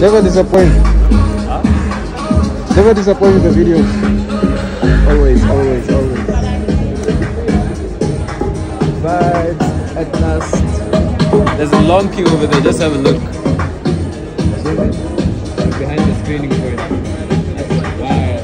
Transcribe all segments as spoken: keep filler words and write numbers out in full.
Never disappoint. Huh? Never disappoint with the videos. Always, always, always. Vibes at last. There's a long queue over there, just have a look. Behind the screening point. That's wild.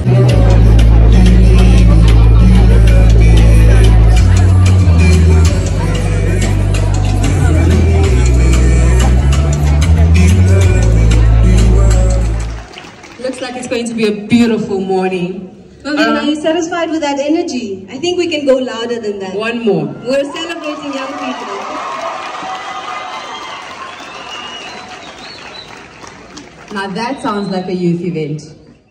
Looks like it's going to be a beautiful morning. Well, then, are you satisfied with that energy? I think we can go louder than that. One more. We're celebrating young people. Now that sounds like a youth event.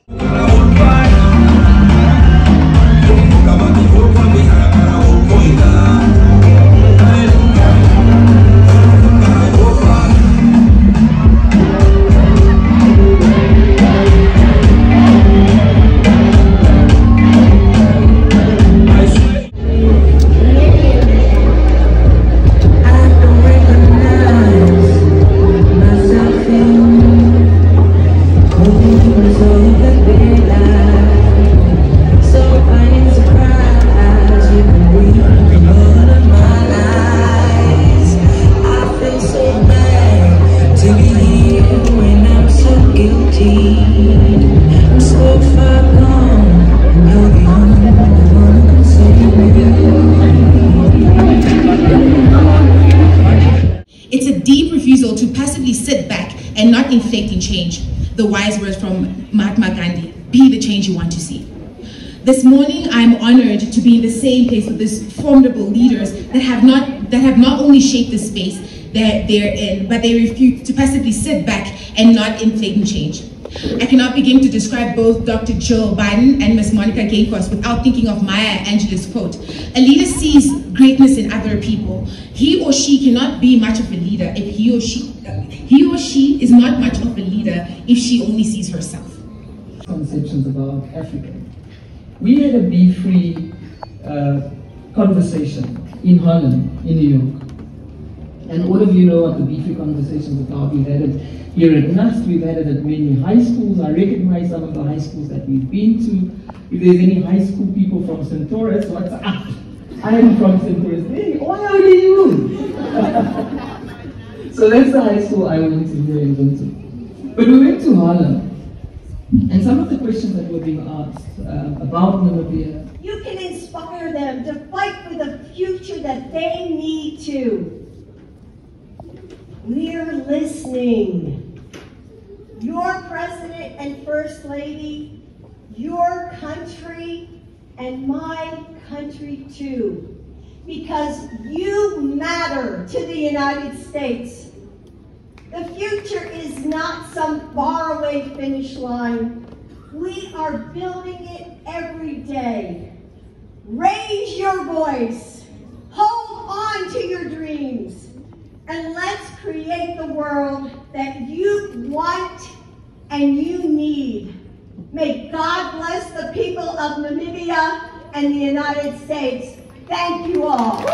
It's a deep refusal to passively sit back and not inflecting change. The wise words from Mahatma Gandhi: be the change you want to see. This morning, I'm honored to be in the same place with these formidable leaders that have not that have not only shaped the space that they're in, but they refuse to passively sit back and not inflating change. I cannot begin to describe both Doctor Joe Biden and Miz Monica Gaycross without thinking of Maya Angelou's quote: "A leader sees greatness in other people. He or she cannot be much of a leader if he or she uh, he or she is not much of a leader if she only sees herself." Conceptions about Africa. We had a be-free uh, conversation in Holland, in New York. And all of you know what the be-free conversation is about. We've had it here at N U S T, we've had it at many high schools. I recognize some of the high schools that we've been to. If there's any high school people from Centaurus, what's up? I'm from Centaurus. Hey, why are you? So that's the high school I went to here in Winter. But we went to Holland. And some of the questions that were being asked uh, about Namibia. You can inspire them to fight for the future that they need to. We're listening. Your president and first lady, your country, and my country too. Because you matter to the United States. The future is not some faraway finish line. We are building it every day. Raise your voice. Hold on to your dreams. And let's create the world that you want and you need. May God bless the people of Namibia and the United States. Thank you all.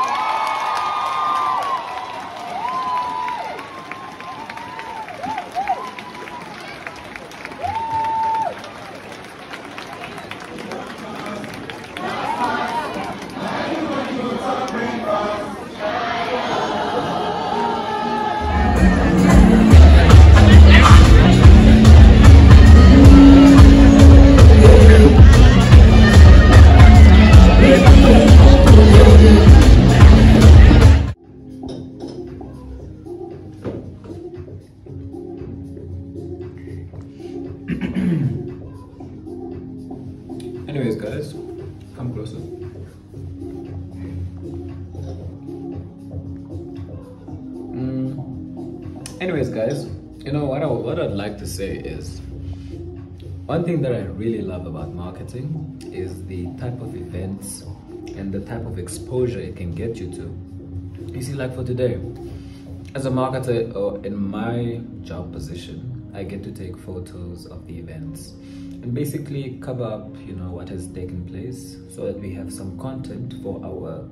Anyways, guys, come closer. Mm. Anyways, guys, you know what I, what I'd like to say is, one thing that I really love about marketing is the type of events and the type of exposure it can get you to. You see, like for today, as a marketer, or in my job position, I get to take photos of the events and basically cover up, you know, what has taken place, so that we have some content for our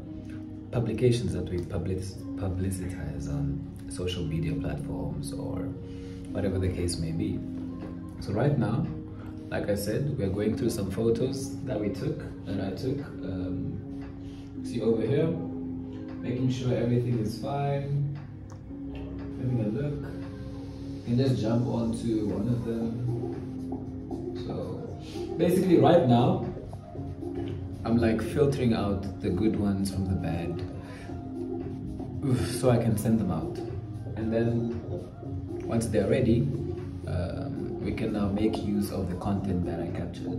publications that we public publicitize on social media platforms, or whatever the case may be. So right now, like I said, we're going through some photos that we took, that I took. Um, see over here, making sure everything is fine, having a look. You can just jump onto one of them. So basically right now, I'm like filtering out the good ones from the bad, so I can send them out. And then once they're ready, um, we can now make use of the content that I captured.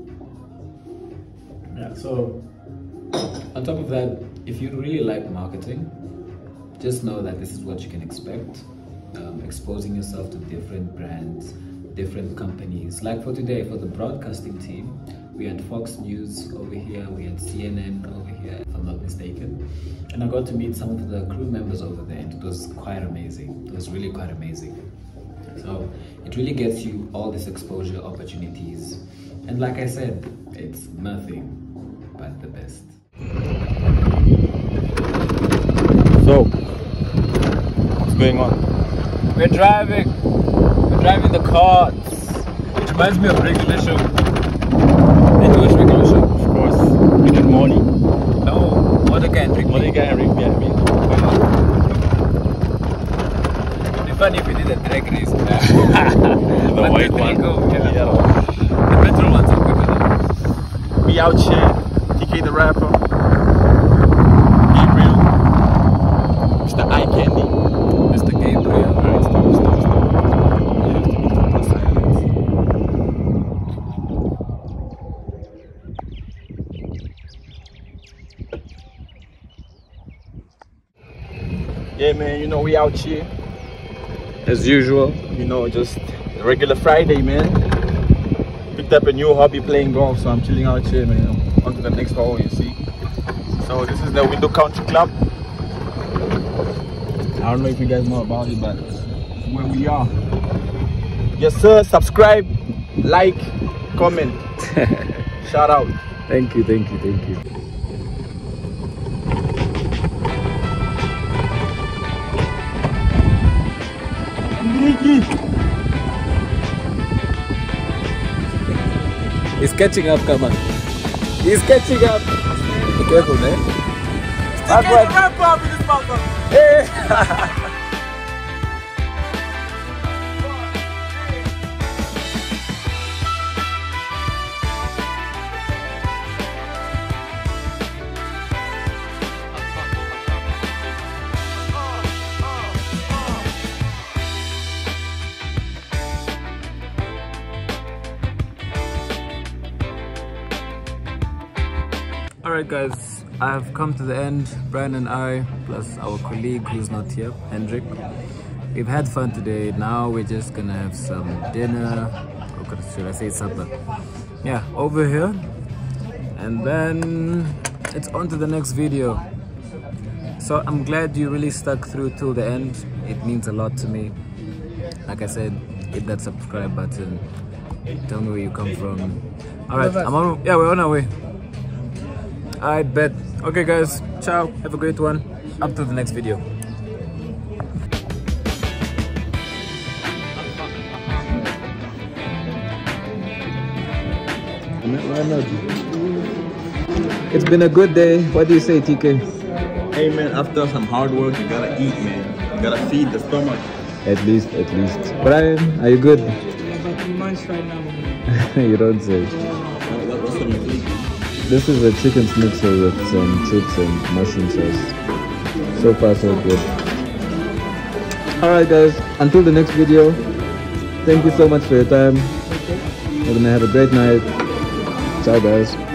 Yeah, so on top of that, if you really like marketing, just know that this is what you can expect. Um, exposing yourself to different brands, different companies. Like for today, for the broadcasting team, we had Fox News over here, we had C N N over here, if I'm not mistaken. And I got to meet some of the crew members over there, and it was quite amazing. It was really quite amazing. So it really gets you all this exposure opportunities. And like I said, it's nothing but the best. So, what's going on? We're driving. We're driving the carts. It reminds me of regular show. English regular show. Of course, Rick and Morty. No, Monica and Rick. Monica and Rick, yeah, I mean. It'd be funny if we did a drag race. The white one. Go, yeah. Yeah. The petrol ones are quicker. We out here, T K the rapper, Gabriel, Mister Eye Candy, Mister Gabriel. Alright, stop, stop, stop. You have to be total silence. Yeah, man, you know, we out here as usual, you know, just a regular Friday, man. Picked up a new hobby, playing golf, so I'm chilling out here, man. On to the next hole, you see. So this is the Window Country Club. I don't know if you guys know about it, but where we are. Yes, sir. Subscribe, like, comment. Shout out. Thank you, thank you, thank you. He's catching up, come on. He's catching up. Be careful, man. Still get the wrap up in this motherfucker. Hey. Alright guys, I have come to the end. Brian and I, plus our colleague who's not here, Hendrik. We've had fun today. Now we're just gonna have some dinner, or should I say supper? Yeah, over here. And then it's on to the next video. So I'm glad you really stuck through till the end. It means a lot to me. Like I said, hit that subscribe button. Tell me where you come from. Alright, I'm on, yeah, we're on our way. I bet. Okay guys, ciao, have a great one. Up to the next video. It's been a good day. What do you say, T K? Hey man, after some hard work, you gotta eat, man. You gotta feed the stomach. At least, at least. Brian, are you good? I'm about three months right now. You don't say. What, what's on your plate? This is a chicken schnitzel with some chips and mushroom sauce. So far so good. Alright guys, until the next video, thank you so much for your time. We're gonna have a great night. Ciao guys.